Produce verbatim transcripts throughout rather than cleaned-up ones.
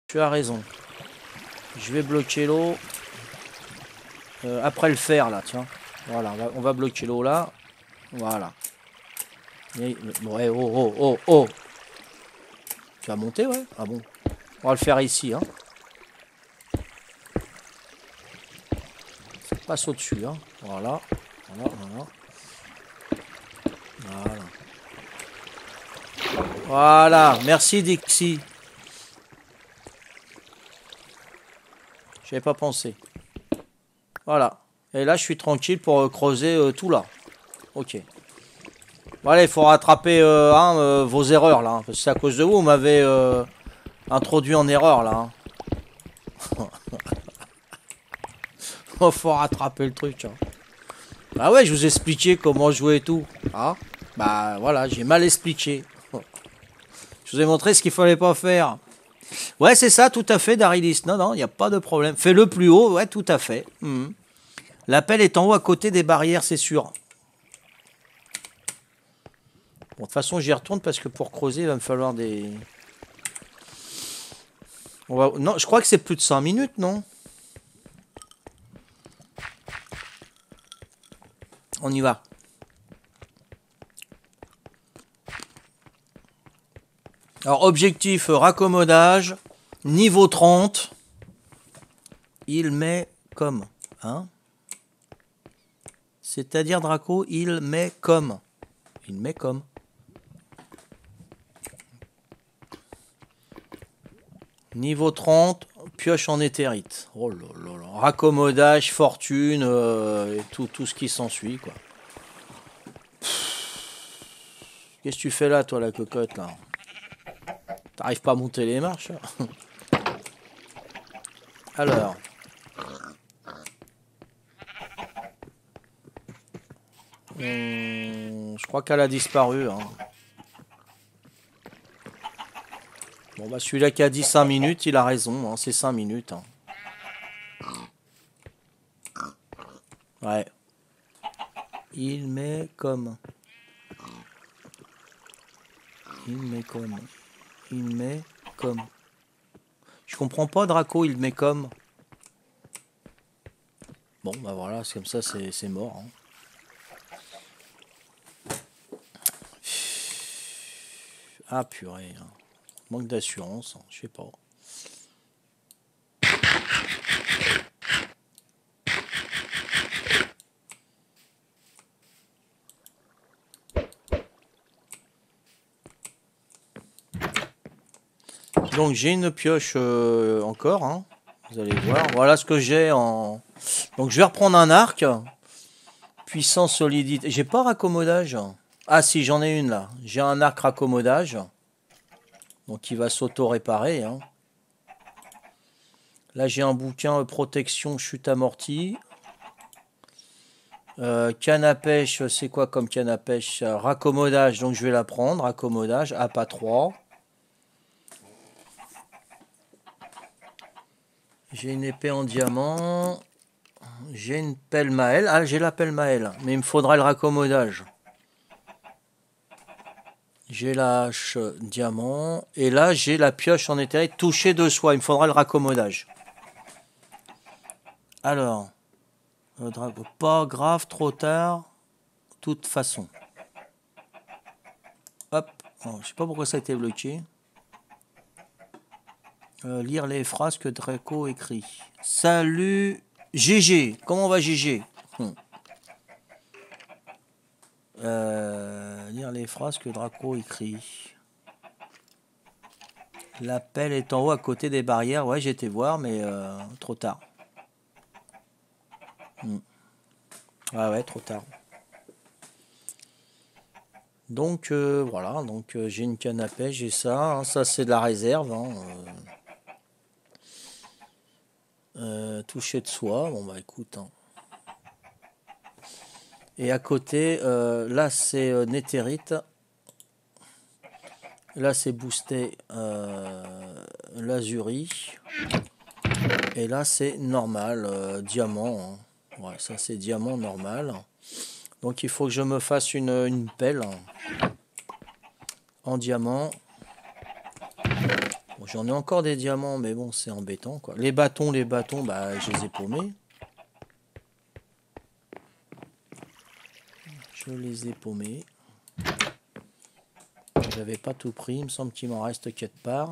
Tu as raison. Je vais bloquer l'eau. Euh, après le fer, là, tiens. Voilà, on va, on va bloquer l'eau, là. Voilà. Et, ouais, oh, oh, oh, oh. Tu vas monter, ouais? Ah bon. On va le faire ici, hein. Ça passe au-dessus, hein. Voilà. Voilà, voilà. Voilà. Voilà. Merci, Dixie. J'avais pas pensé. Voilà. Et là, je suis tranquille pour euh, creuser euh, tout là. Ok. Bon, allez, il faut rattraper euh, hein, euh, vos erreurs là. Hein, parce que c'est à cause de vous, vous m'avez euh, introduit en erreur là. Hein. Il faut rattraper le truc. Hein. Bah ouais, je vous ai expliqué comment jouer et tout. Hein, bah voilà, j'ai mal expliqué. Je vous ai montré ce qu'il fallait pas faire. Ouais, c'est ça, tout à fait, Darilis. Non, non, il n'y a pas de problème. Fais-le plus haut, ouais, tout à fait. Mmh. L'appel est en haut à côté des barrières, c'est sûr. Bon, de toute façon, j'y retourne parce que pour creuser, il va me falloir des... On va... Non, je crois que c'est plus de cinq minutes, non? On y va. Alors, objectif, raccommodage, niveau trente. Il met comme, hein? C'est-à-dire, Draco, il met comme. Il met comme. Niveau trente, pioche en éthérite. Oh là là là. Raccommodage, fortune, euh, et tout, tout ce qui s'ensuit, quoi. Qu'est-ce que tu fais là, toi, la cocotte, là? T'arrives pas à monter les marches? Alors. Hum, je crois qu'elle a disparu. Hein. Bon, bah celui-là qui a dit cinq minutes, il a raison. Hein, c'est cinq minutes. Hein. Ouais. Il met comme. Il met comme. Il met comme. Je comprends pas, Draco, il met comme. Bon, bah voilà, c'est comme ça, c'est mort. Hein. Ah, purée. Hein. Manque d'assurance, hein, je sais pas. Donc j'ai une pioche euh, encore, hein. Vous allez voir. Voilà ce que j'ai en... Donc je vais reprendre un arc. Puissance, solidité. J'ai pas raccommodage. Ah si, j'en ai une là. J'ai un arc raccommodage. Donc il va s'auto-réparer. Hein. Là j'ai un bouquin euh, protection chute amortie. Euh, canne à pêche, c'est quoi comme canne à pêche? Raccommodage, donc je vais la prendre. Raccommodage, A P A trois. J'ai une épée en diamant. J'ai une pelle Maël. Ah, j'ai la pelle Maël. Mais il me faudra le raccommodage. J'ai la hache diamant. Et là, j'ai la pioche en éthérite touchée de soie. Il me faudra le raccommodage. Alors. Le dragon. Pas grave, trop tard. De toute façon. Hop. Oh, je sais pas pourquoi ça a été bloqué. Euh, lire les phrases que Draco écrit. Salut G G. Comment va G G? hum. euh, Lire les phrases que Draco écrit. L'appel est en haut à côté des barrières. Ouais, j'ai été voir, mais euh, trop tard. hum. Ouais, ouais, trop tard. Donc, euh, voilà. Donc, euh, j'ai une canne à pêche, j'ai ça. Hein, ça, c'est de la réserve. Hein, euh. Euh, toucher de soie, bon bah écoute. Hein. Et à côté, euh, là c'est euh, Néthérite. Là c'est boosté euh, Lazuri. Et là c'est normal, euh, diamant. Hein. Ouais, ça c'est diamant normal. Donc il faut que je me fasse une, une pelle hein, en diamant. Bon, j'en ai encore des diamants, mais bon, c'est embêtant, quoi. Les bâtons, les bâtons, bah, je les ai paumés. Je les ai paumés. J'avais pas tout pris, il me semble qu'il m'en reste quelque part.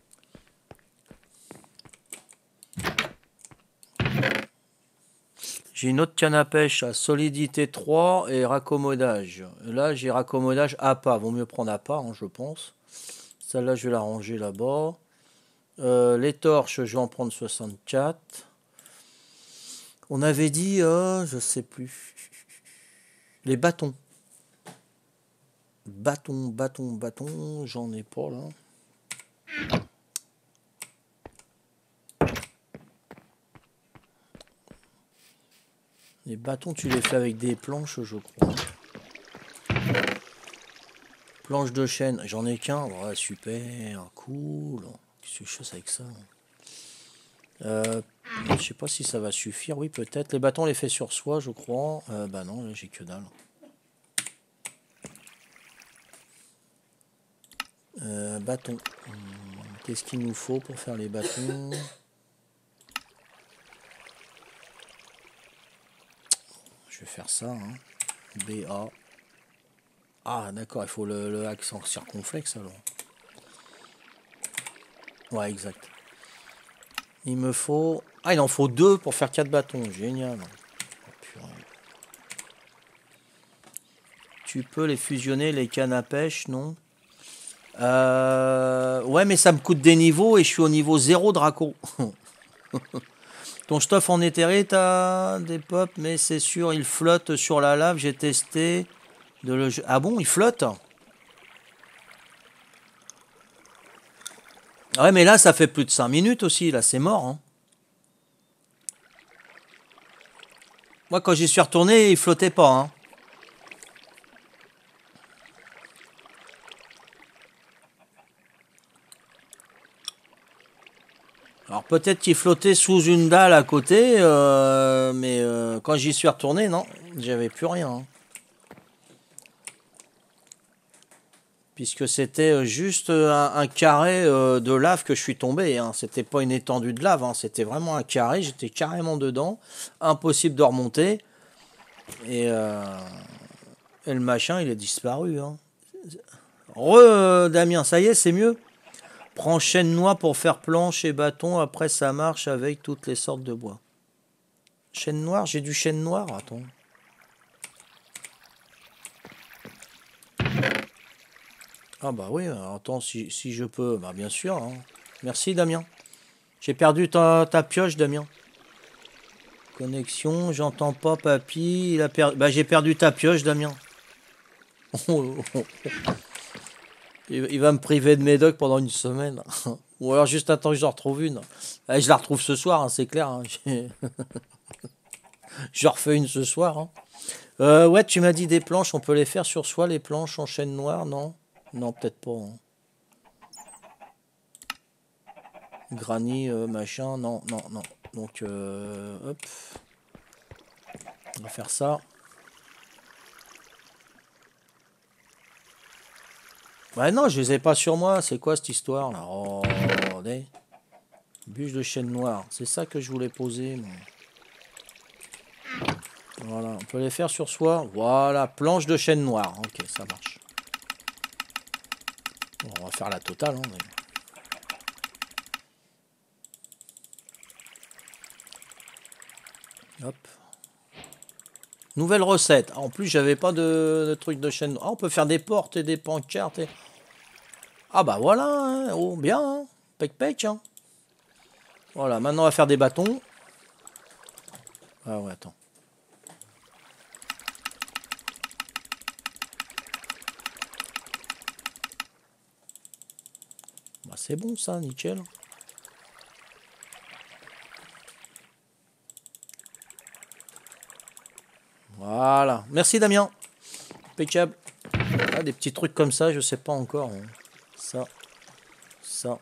J'ai une autre canne à pêche à solidité trois et raccommodage. Là, j'ai raccommodage à pas. Vaut mieux prendre à pas, hein, je pense. Celle-là, je vais la ranger là-bas. Euh, les torches, je vais en prendre soixante-quatre. On avait dit, euh, je sais plus. Les bâtons. Bâton, bâton, bâton. J'en ai pas là. Les bâtons, tu les fais avec des planches, je crois. Planche de chêne, j'en ai qu'un. Ouais, super, cool. Qu'est-ce que je fais avec ça? euh, Je sais pas si ça va suffire. Oui, peut-être. Les bâtons, on les fait sur soi, je crois. Euh, bah non, là, j'ai que dalle. Euh, bâton. Hum, Qu'est-ce qu'il nous faut pour faire les bâtons? Je vais faire ça. Hein. B A. Ah, d'accord, il faut le, le accent circonflexe alors. Ouais, exact. Il me faut... Ah, il en faut deux pour faire quatre bâtons. Génial. Oh, purée. Tu peux les fusionner, les cannes à pêche, non? euh... Ouais, mais ça me coûte des niveaux et je suis au niveau zéro de raco. Ton stuff en éthéré, t'as des pop, mais c'est sûr, il flotte sur la lave. J'ai testé de le... Ah bon, il flotte? Ouais, mais là, ça fait plus de cinq minutes aussi. Là, c'est mort. Hein. Moi, quand j'y suis retourné, il flottait pas. Hein. Alors, peut-être qu'il flottait sous une dalle à côté, euh, mais euh, quand j'y suis retourné, non, j'avais plus rien. Hein. Puisque c'était juste un, un carré euh, de lave que je suis tombé. Hein. C'était pas une étendue de lave, hein. C'était vraiment un carré. J'étais carrément dedans. Impossible de remonter. Et, euh, et le machin, il est disparu. Hein. Re, euh, Damien, ça y est, c'est mieux. Prends chêne noir pour faire planche et bâton. Après, ça marche avec toutes les sortes de bois. Chêne noir, j'ai du chêne noir. Attends. Ah bah oui, attends, si, si je peux, bah bien sûr. Hein. Merci Damien. J'ai perdu ta, ta pioche, Damien. Connexion, j'entends pas papy. Il a perdu. Bah j'ai perdu ta pioche, Damien. il, il va me priver de médoc pendant une semaine. Ou alors juste attends que je retrouve une. Allez, je la retrouve ce soir, hein, c'est clair. Hein. je refais une ce soir. Hein. Euh, ouais, tu m'as dit des planches, on peut les faire sur soi, les planches en chêne noir, non? Non, peut-être pas. Hein. Granny, euh, machin, non, non, non. Donc, euh, hop. On va faire ça. Ouais, non, je les ai pas sur moi. C'est quoi cette histoire là? Oh, regardez. Bûche de chêne noir. C'est ça que je voulais poser. Mais... Voilà, on peut les faire sur soi. Voilà, planche de chêne noir. Ok, ça marche. Bon, on va faire la totale. Hein, mais... Hop. Nouvelle recette. En plus, j'avais pas de, de truc de chêne noir. Ah, on peut faire des portes et des pancartes. Et... Ah bah voilà. Hein. Oh, bien. Hein. Pec pec. Hein. Voilà, maintenant on va faire des bâtons. Ah ouais, attends. Bah, c'est bon ça, nickel. Voilà. Merci Damien. Impeccable. Ah, des petits trucs comme ça, je sais pas encore. Hein. Ça. Ça.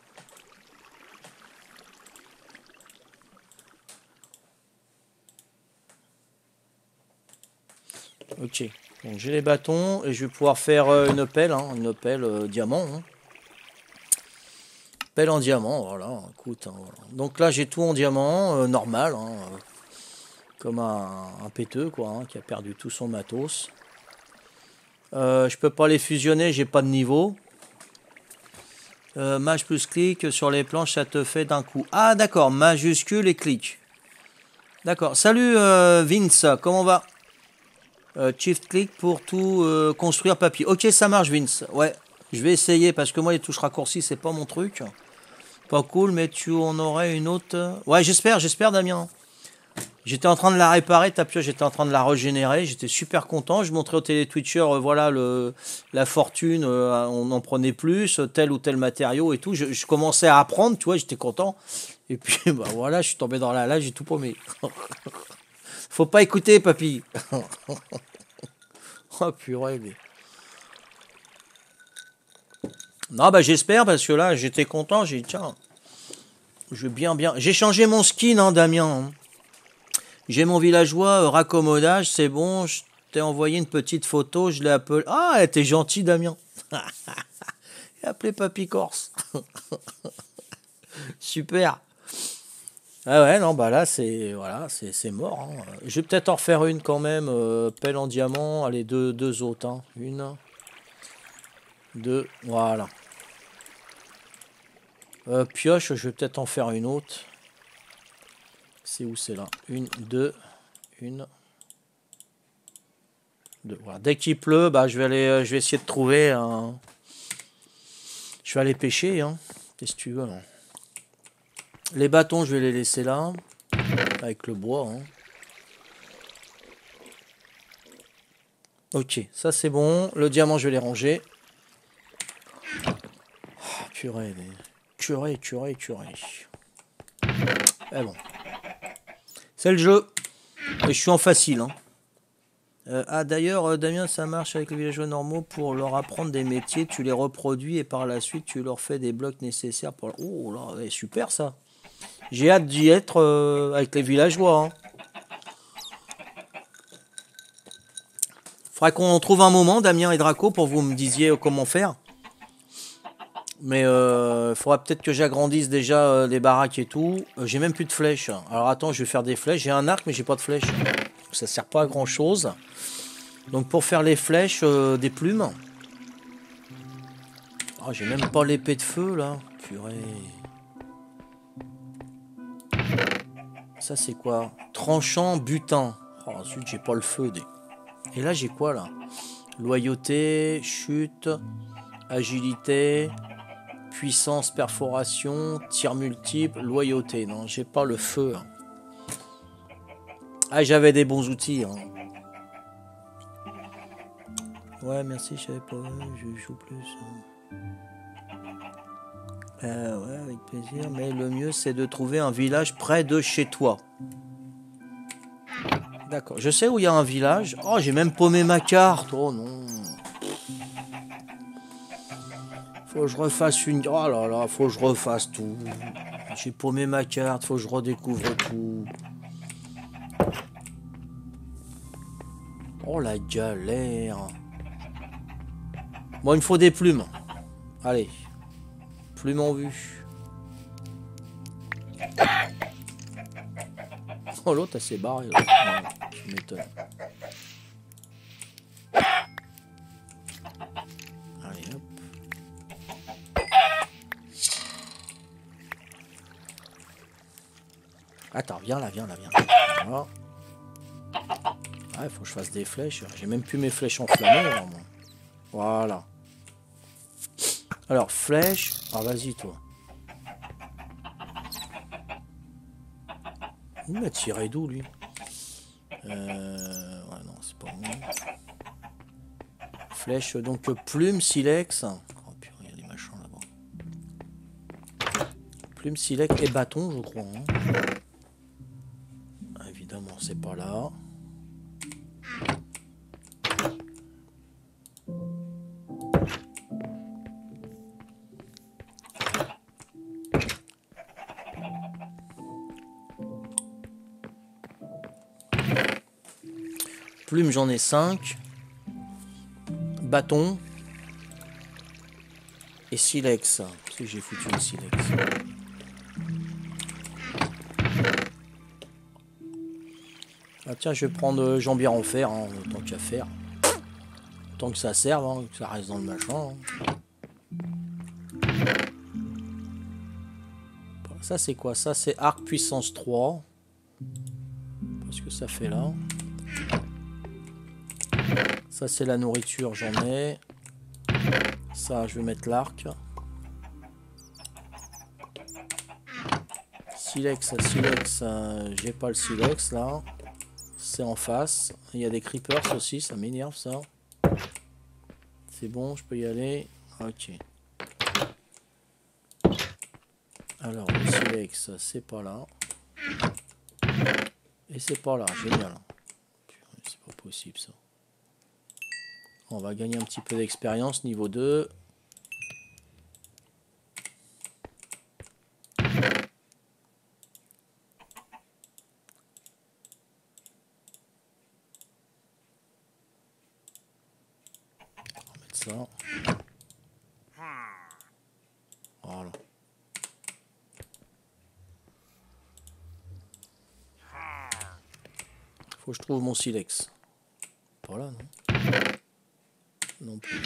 Ok. Donc j'ai les bâtons et je vais pouvoir faire euh, une pelle. Hein, une pelle euh, diamant. Hein. Pelle en diamant, voilà, écoute. Hein, voilà. Donc là, j'ai tout en diamant, euh, normal, hein, euh, comme un, un péteux, quoi, hein, qui a perdu tout son matos. Euh, je peux pas les fusionner, j'ai pas de niveau. Euh, maj plus clic sur les planches, ça te fait d'un coup. Ah, d'accord, majuscule et clic. D'accord. Salut euh, Vince, comment va? euh, Shift clic pour tout euh, construire papier. Ok, ça marche, Vince. Ouais, je vais essayer parce que moi, les touches raccourcies, c'est pas mon truc. Pas cool, mais tu en aurais une autre. Ouais, j'espère, j'espère, Damien. J'étais en train de la réparer, ta pioche, j'étais en train de la régénérer. J'étais super content. Je montrais au télé-twitcher, euh, voilà, le, la fortune, euh, on en prenait plus, tel ou tel matériau et tout. Je, je commençais à apprendre, tu vois, j'étais content. Et puis, bah voilà, je suis tombé dans la lave, j'ai tout paumé. Faut pas écouter, papy. Oh, purée, mais... Non, bah j'espère, parce que là, j'étais content. J'ai dit, tiens, je vais bien, bien... J'ai changé mon skin, hein, Damien. J'ai mon villageois, euh, raccommodage, c'est bon. Je t'ai envoyé une petite photo, je l'ai appelé... Ah, t'es gentil, Damien. J'ai appelé Papy Corse. Super. Ah ouais, non, bah là, c'est voilà, c'est c'est mort. Hein. Je vais peut-être en refaire une quand même. Euh, pelle en diamant. Allez, deux, deux autres. Hein. Une, deux, voilà. Euh, pioche, je vais peut-être en faire une autre. C'est où c'est là? Une, deux, une, deux. Voilà. Dès qu'il pleut, bah, je vais aller, je vais essayer de trouver un... Je vais aller pêcher. Hein. Qu'est-ce que tu veux là? Les bâtons, je vais les laisser là. Avec le bois. Hein. Ok, ça c'est bon. Le diamant, je vais les ranger. Oh, purée, mais... Curé, curé, curé. Eh bon. C'est le jeu. Et je suis en facile. Hein. Euh, ah d'ailleurs, euh, Damien, ça marche avec les villageois normaux pour leur apprendre des métiers. Tu les reproduis et par la suite, tu leur fais des blocs nécessaires pour... Oh là, ouais, super ça. J'ai hâte d'y être euh, avec les villageois. Hein. Faudrait qu'on trouve un moment, Damien et Draco, pour vous me disiez euh, comment faire. Mais il euh, faudra peut-être que j'agrandisse déjà euh, les baraques et tout. Euh, j'ai même plus de flèches. Alors attends, je vais faire des flèches. J'ai un arc, mais j'ai pas de flèches. Ça sert pas à grand chose. Donc pour faire les flèches, euh, des plumes. Oh, j'ai même pas l'épée de feu là. Purée. Ça c'est quoi? Tranchant, butin. Oh, ensuite j'ai pas le feu. Des... Et là j'ai quoi là? Loyauté, chute, agilité. Puissance, perforation, tir multiple, loyauté. Non, j'ai pas le feu. Hein. Ah, j'avais des bons outils. Hein. Ouais, merci, je savais pas. Je joue plus. Hein. Euh, ouais, avec plaisir. Mais le mieux, c'est de trouver un village près de chez toi. D'accord. Je sais où il y a un village. Oh, j'ai même paumé ma carte. Oh non. Faut que je refasse une... Oh là là, faut que je refasse tout. J'ai paumé ma carte, faut que je redécouvre tout. Oh la galère. Bon, il me faut des plumes. Allez. Plumes en vue. Oh, l'autre, elle s'est barrée. Ouais, tu m'étonnes. Allez, hop. Attends, viens là, viens là, viens. Voilà. Ah, il faut que je fasse des flèches. J'ai même plus mes flèches enflammées. Alors, moi. Voilà. Alors, flèche. Ah, vas-y, toi. Il m'a tiré d'où, lui? Euh... Ouais, non, c'est pas bon. Flèche, donc, plume, silex. Oh, purée, il y a des machins là-bas. Plume, silex et bâton, je crois. Hein. Ah, évidemment, c'est pas là. Plume, j'en ai cinq. Bâton. Et Et silex. Si j'ai foutu le silex. Ah tiens, je vais prendre jambière en fer, hein, tant qu'à faire. Tant que ça serve, hein, que ça reste dans le machin. Hein. Ça c'est quoi? Ça c'est arc puissance trois. Parce que ça fait là. Ça c'est la nourriture, j'en ai. Ça je vais mettre l'arc. Silex, silex, euh, j'ai pas le silex là. C'est en face. Il y a des creepers aussi, ça m'énerve ça. C'est bon, je peux y aller. Ok. Alors le silex, c'est pas là. Et c'est pas là, génial. C'est pas possible ça. On va gagner un petit peu d'expérience, niveau deux. Ça. Voilà. Faut que je trouve mon silex. Pas là, non? Non plus.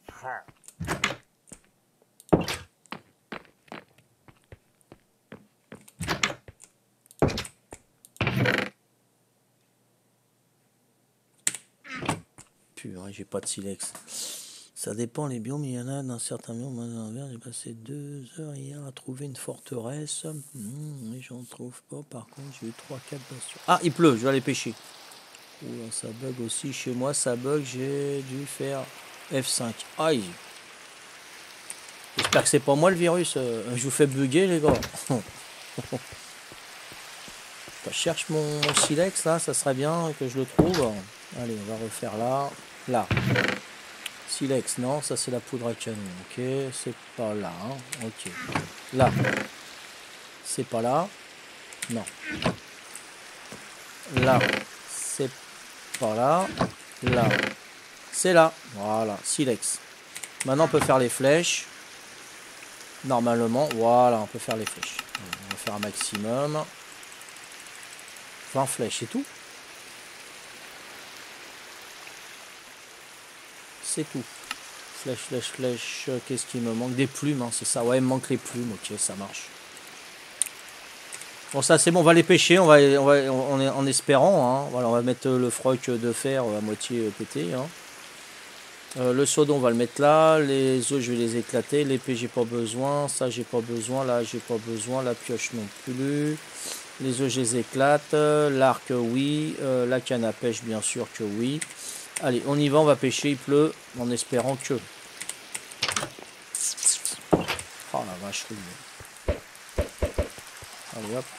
Purée, j'ai pas de silex. Ça dépend les biomes, il y en a dans certains biomes. J'ai passé deux heures hier à trouver une forteresse. Mmh, mais j'en trouve pas. Par contre, j'ai eu trois quatre bastions. Ah, il pleut, je vais aller pêcher. Oula, ça bug aussi chez moi, ça bug. J'ai dû faire F cinq. Aïe. J'espère que c'est pas moi le virus. Je vous fais bugger, les gars. Je cherche mon, mon silex là, ça serait bien que je le trouve. Allez, on va refaire là. Là. Silex, non, ça c'est la poudre à canon. Ok, c'est pas là. Hein. Ok. Là. C'est pas là. Non. Là. C'est pas là. Là. C'est là. Voilà. Silex. Maintenant on peut faire les flèches. Normalement, voilà, on peut faire les flèches. On va faire un maximum. vingt flèches, c'est tout. C'est tout. Flèche, flèche, flèche. Qu'est-ce qui me manque? Des plumes, hein, c'est ça. Ouais, il me manque les plumes. Ok, ça marche. Bon, ça c'est bon. On va les pêcher. On va, on va, on est en espérant. Hein. Voilà, on va mettre le froc de fer à moitié pété. Hein. Euh, le sodon, on va le mettre là. Les os, je vais les éclater. L'épée, j'ai pas besoin. Ça, j'ai pas besoin. Là, j'ai pas besoin. La pioche non plus. Les œufs, je les éclate. L'arc, oui. Euh, la canne à pêche, bien sûr que oui. Allez, on y va, on va pêcher. Il pleut, en espérant que... Oh la vache. Allez, hop.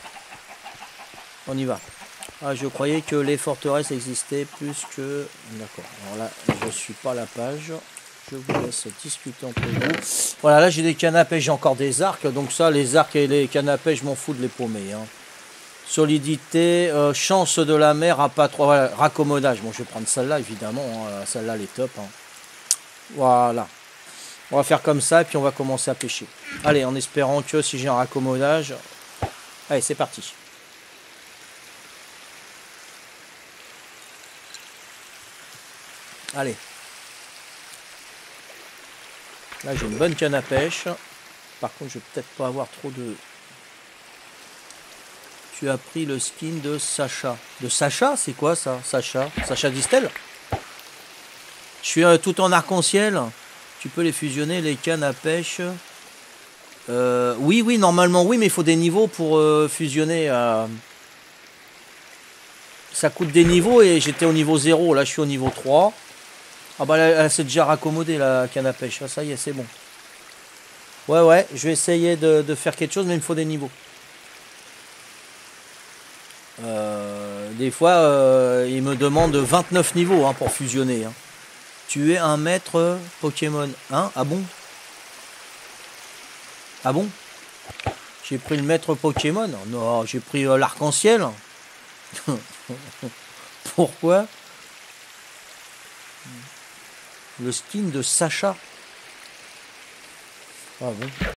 On y va. Ah, je croyais que les forteresses existaient plus que... D'accord. Alors là, je suis pas à la page. Je vous laisse discuter entre vous. Voilà, là, j'ai des cannes à pêche, j'ai encore des arcs. Donc ça, les arcs et les cannes à pêche, je m'en fous de les paumer. Hein. Solidité, euh, chance de la mer à pas trop. Voilà, raccommodage. Bon, je vais prendre celle-là, évidemment. Hein. Celle-là, elle est top. Hein. Voilà. On va faire comme ça et puis on va commencer à pêcher. Allez, en espérant que si j'ai un raccommodage... Allez, c'est parti. Allez. Là, j'ai une bonne canne à pêche. Par contre, je vais peut-être pas avoir trop de... Tu as pris le skin de Sacha. De Sacha, c'est quoi ça? Sacha Sacha Distel. Je suis euh, tout en arc-en-ciel. Tu peux les fusionner, les cannes à pêche. Euh, oui, oui, normalement, oui, mais il faut des niveaux pour euh, fusionner. Euh... Ça coûte des niveaux et j'étais au niveau zéro. Là, je suis au niveau trois. Ah bah, elle, elle s'est déjà raccommodée, la canne à pêche. Ah, ça y est, c'est bon. Ouais, ouais, je vais essayer de, de faire quelque chose, mais il me faut des niveaux. Euh, des fois, euh, il me demande vingt-neuf niveaux hein, pour fusionner. Hein. Tu es un maître Pokémon. Hein? Ah bon? Ah bon? J'ai pris le maître Pokémon? Non, j'ai pris euh, l'arc-en-ciel. Pourquoi? Le skin de Sacha. Ah bon.